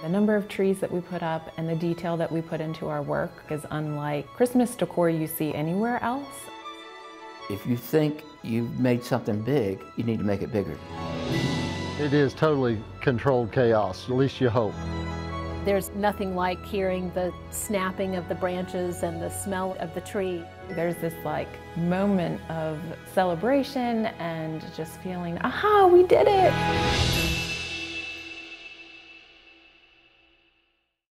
The number of trees that we put up and the detail that we put into our work is unlike Christmas decor you see anywhere else. If you think you've made something big, you need to make it bigger. It is totally controlled chaos, at least you hope. There's nothing like hearing the snapping of the branches and the smell of the tree. There's this moment of celebration and just feeling, aha, we did it!